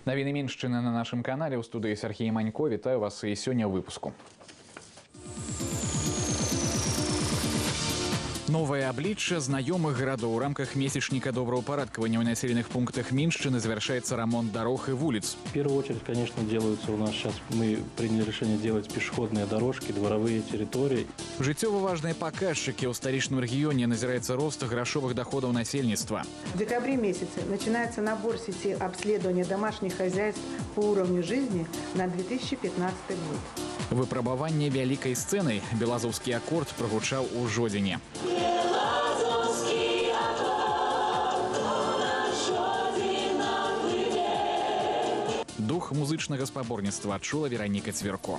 Навіны Міншчыны на нашым канале ў студыі Сергей Манько. Вітаю вас і сёння ў выпуску. Новое обличчя знакомых городов. В рамках месячника доброупорядкования в населенных пунктах Минщины завершается ремонт дорог и улиц. В первую очередь, конечно, делаются у нас сейчас, мы приняли решение делать пешеходные дорожки, дворовые территории. Жыццёва важные показчики. У столичном регионе назирается рост грошовых доходов населения. В декабре месяце начинается набор сети обследования домашних хозяйств по уровню жизни на 2015 год. Выпрабаванне вялікай сцэны. Белазовскі акорд прагучаў у жодзіне. Дух музычнага спаборніцтва адчула Вераніка Цверко.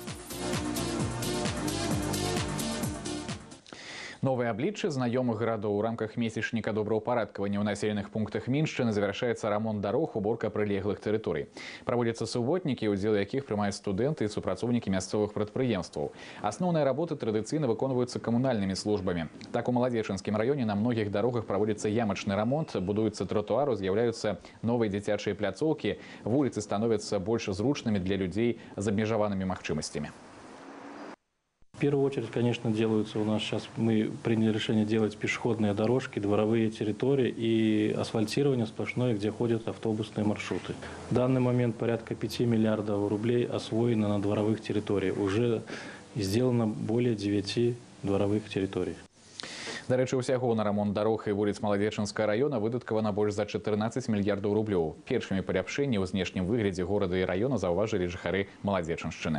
Новое обличие знакомых городов. В рамках месячника доброупорядкования в населенных пунктах Минщины завершается ремонт дорог, уборка прилеглых территорий. Проводятся субботники, удел яких принимают студенты и супрацовники мясцовых предприемств. Основные работы традиционно выконываются коммунальными службами. Так, у Молодеченском районе на многих дорогах проводится ямочный ремонт, будуются тротуары, з'являются новые детячие пляцовки, улицы становятся больше зручными для людей с обмежованными махчимостями. В первую очередь, конечно, делаются у нас сейчас, мы приняли решение делать пешеходные дорожки, дворовые территории и асфальтирование сплошное, где ходят автобусные маршруты. В данный момент порядка 5 миллиардов рублей освоено на дворовых территориях. Уже сделано более 9 дворовых территорий. До речі, усяго на ремонт дорог і вулиць Молодеченского района выдаткавана больш за 14 мільярдаў рублёў. Першымі паляпшэнні ў знешнім выглядзе горада и района заўважылі жыхары Молодеченшчыны.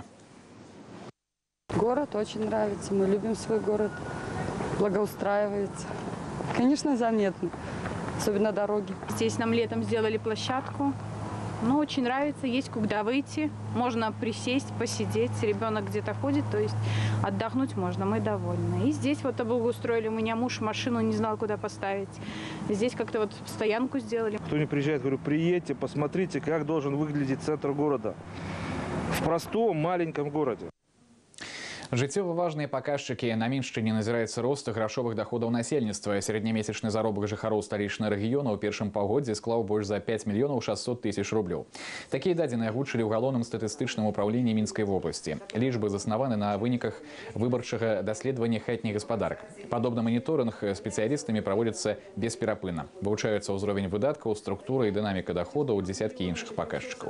Город очень нравится, мы любим свой город, благоустраивается. Конечно, заметно, особенно дороги. Здесь нам летом сделали площадку, но очень нравится, есть куда выйти, можно присесть, посидеть, ребенок где-то ходит, то есть отдохнуть можно, мы довольны. И здесь вот облагоустроили, у меня муж машину не знал, куда поставить. Здесь как-то вот стоянку сделали. Кто не приезжает, говорю, приедьте, посмотрите, как должен выглядеть центр города в простом маленьком городе. Жыццёва важныя паказчыкі. На Міншчыне назіраецца рост грашовых доходаў насельніцтва. Сярэднямесячны заробак жыхароў сталічнага рэгіёна ў першым паўгоддзі склаў больш за 5 мільёнаў 600 тысяч рублёў. Такія дадзеныя агучылі ў галоўным статыстычным управленні Мінскай вобласці. Лічбы заснаваны на выніках выбарчага даследавання хатніх гаспадарак. Падобны маніторынг спецыялістамі праводзіцца бесперапынна. Вывучаюцца ўзровень выдаткаў, структура і дынаміка доходаў, дзесяткі іншых паказчыкаў.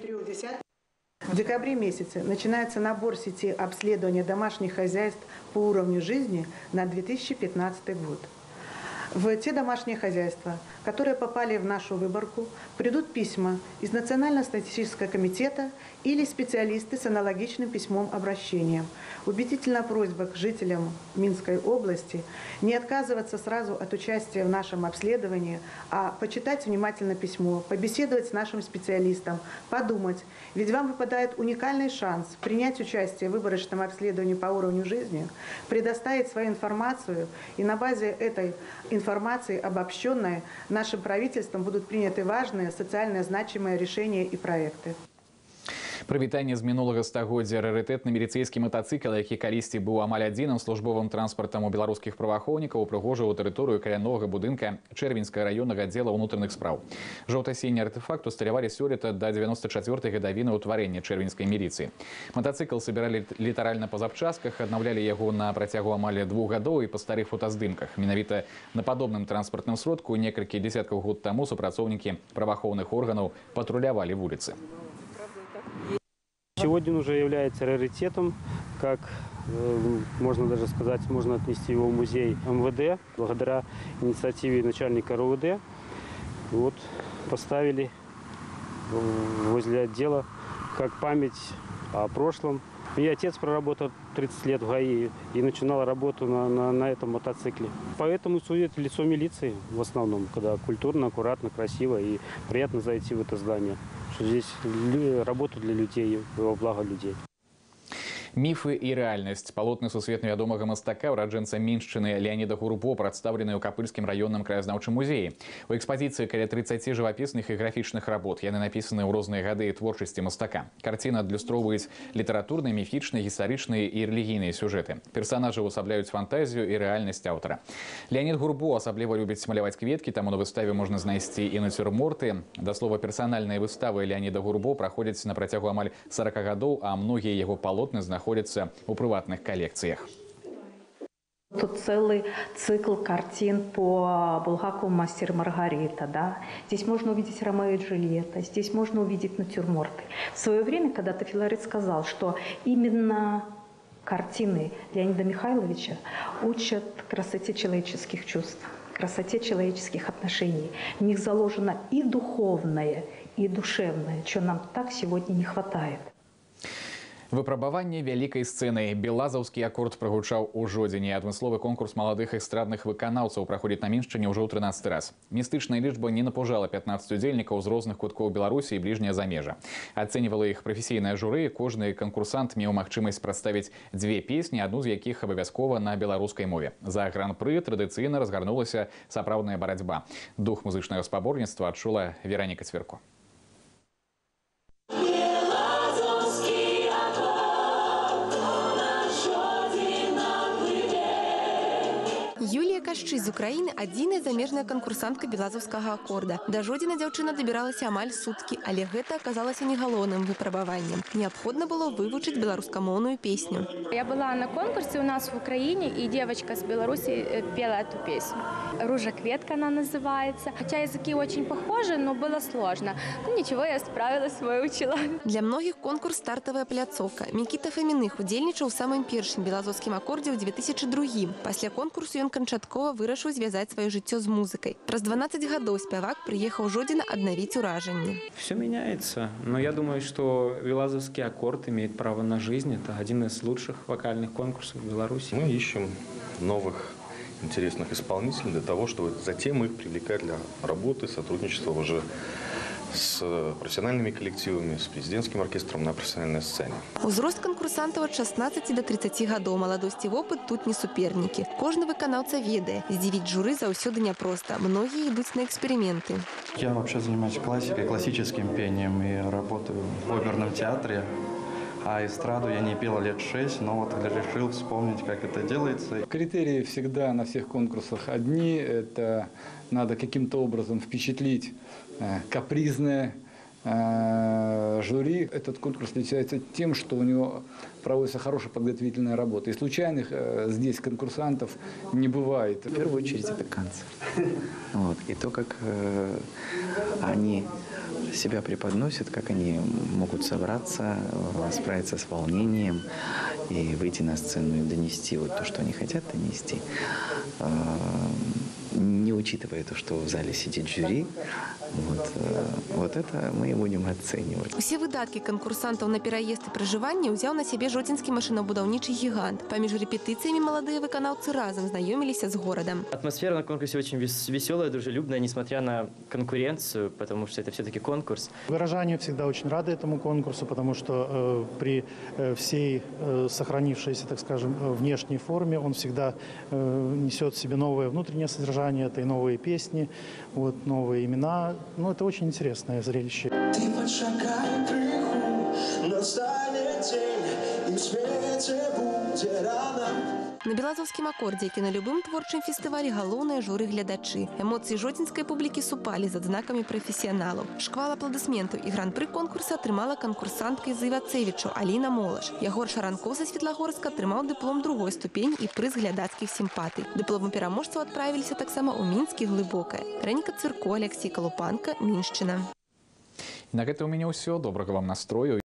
В декабре месяце начинается набор сети обследования домашних хозяйств по уровню жизни на 2015 год. В те домашние хозяйства, которые попали в нашу выборку, придут письма из Национального статистического комитета или специалисты с аналогичным письмом обращением. Убедительная просьба к жителям Минской области не отказываться сразу от участия в нашем обследовании, а почитать внимательно письмо, побеседовать с нашим специалистом, подумать. Ведь вам выпадает уникальный шанс принять участие в выборочном обследовании по уровню жизни, предоставить свою информацию, и на базе этой информации обобщенной нашим правительством будут приняты важные социально значимые решения и проекты. Прывітанне з мінулага стагоддзя. Рарытэтны міліцэйскі матацыкл, які калісьці быў амаль адзіным службовым транспартам у беларускіх праваахоўнікаў, упрыгожыў тэрыторыю каля новага будынка Чэрвеньскага раённага аддзела ўнутраных спраў. Жоўта-сіні артэфакт усталявалі сёлета да 94-й гадавіны ўтварэння чэрвеньскай міліцыі. Матацыкл сабіралі літаральна па запчасках, аднаўлялі яго на працягу амаль 2 гадоў і па старых фотаздымках. Менавіта на падобным транспартным сродку некалькі дзесяткаў год таму супрацоўнікі праваахоўных органаў патрулявалі вуліцы. Сегодня он уже является раритетом, как можно даже сказать, можно отнести его в музей МВД. Благодаря инициативе начальника РОВД вот, поставили возле отдела как память о прошлом. И отец проработал 30 лет в ГАИ и начинал работу на этом мотоцикле. Поэтому судит лицо милиции в основном, когда культурно, аккуратно, красиво и приятно зайти в это здание. Что здесь работа для людей, во благо людей. Міфы і рэальнасць. Палотны сусветна вядомага мастака, ураджэнца Міншчыны Леаніда Гурбо прадстаўлены ў Капыльскім раённым краязнаўчым музеі. У экспазіцыі каля 30 жывапісных і графічных работ. Яны напісаны ў розныя гады творчасці мастака. Карціны адлюстроўваюць літаратурныя, міфічныя, гістарычныя і рэлігійныя сюжэты. Персанажы ўвасабляюць фантазію і рэальнасць аўтара. Леанід Гурбо асабліва любіць маляваць кветкі, таму на выставе можна знайсці і нацюрморты. Да слова, персанальныя выставы Леаніда Гурбо праходзяць на працягу амаль 40 гадоў, а многія яго палотны находятся у приватных коллекциях. Тут целый цикл картин по Булгакову «Мастер и Маргарита». Да? Здесь можно увидеть Ромео и Джульетта, здесь можно увидеть натюрморты. В свое время когда-то Филарет сказал, что именно картины Леонида Михайловича учат красоте человеческих чувств, красоте человеческих отношений. В них заложено и духовное, и душевное, чего нам так сегодня не хватает. Выпрабаванне вялікай сцэны. Белазаўскі акорд прагучаў у жодзіне. Адмысловы конкурс маладых эстрадных выканаўцаў праходзіць на Міншчыне ўжо ў 13 раз. Містычная лічба не напужала 15 удзельнікаў з розных куткоў Беларусі і бліжняе замежжа. Ацэньвала іх прафесійнае журы. Кожны канкурсант меў магчымасць прадставіць дзве песні, адну з якіх абавязкова на беларускай мове. За гран-пры традыцыйна разгарнулася сапраўдная барацьба. Дух музычнага спаборніцтва адчула Вераніка Цверко. Юлія Кашчы з Украіны – адзіная замежная канкурсантка белазаўскага акорда. Да жодзіна дзяўчына дабіралася амаль суткі, але гэта аказалася не галоўным выпрабаваннем. Неабходна было вывучыць беларускамоўную песню. Я была на конкурсе у нас в Украине, и девочка с Беларуси пела эту песню. «Ружа-кветка» она называется. Хотя языки очень похожи, но было сложно. Ну ничего, я справилась, выучила. Для многіх конкурс – стартавая пляцоўка. Мікіта Фаміных удзельнічаў у самым першым белазаўскім акордзе ў 2002. Пасля конкурсу ён канчаткова вырашыў звязаць сваё жыццё з музыкай. Праз 12 гадоў спявак прыехаў жодзіна аднавіць уражанні. Все меняется, но я думаю, что Белазовский аккорд имеет право на жизнь. Это один из лучших вокальных конкурсов в Беларуси. Мы ищем новых интересных исполнителей для того, чтобы затем их привлекать для работы, сотрудничества уже с профессиональными коллективами, с президентским оркестром на профессиональной сцене. Узрост конкурсантаў ад 16 до 30 гадоў. Маладосць і вопыт тут не супернікі. Кожны выканаўца ведае. Здзівіць журы заўсёды няпроста. Многие идут на эксперименты. Я вообще занимаюсь классикой, классическим пением и работаю в оперном театре. А эстраду я не пела лет 6, но вот решил вспомнить, как это делается. Критерии всегда на всех конкурсах одни. Это надо каким-то образом впечатлить капризное жюри. Этот конкурс отличается тем, что у него проводится хорошая подготовительная работа. И случайных здесь конкурсантов не бывает. В первую очередь это концерт. Вот. И то, как они себя преподносят, как они могут собраться, справиться с волнением и выйти на сцену и донести вот то, что они хотят донести, не учитывая то, что в зале сидит жюри. Вот это мы и будем оценивать. Усе выдаткі канкурсантаў на пераезд і пражыванне ўзяў на сябе жодзінскі машынабудаўнічы гігант. Паміж рэпетыцыямі маладыя выканаўцы разам знаёміліся з горадом. Атмосфера на конкурсе очень веселая, дружелюбная, несмотря на конкуренцию, потому что это все-таки конкурс. Горожане всегда очень рады этому конкурсу, потому что при всей сохранившейся, так скажем, внешней форме он всегда несет в себе новое внутреннее содержание, это и новые песни, вот, новые имена. Ну, это очень интересное зрелище. Ты подшагай крыху, настанет день, и в свете будет рано. На белазаўскім акордзе, як і на любым творчым фестывалі, галоўныя журы глядачы. Эмоцыі жодзінскай публікі супалі з адзнакамі прафесіяналаў. Шквал апладысментаў і гран-пры конкурса атрымала канкурсантка з Івацэвічу Аліна Молаш. Ягор Шаранкоў са Светлагорска атрымаў дыплом другой ступені і прыз глядацкіх сімпатый. Дыпломы пераможцаў адправіліся таксама ў Мінск і Глыбокае. Вераніка Цверко, Алексей Калупанка, Міншчына. На гэта ў мяне ўсё. Добрага вам настрою.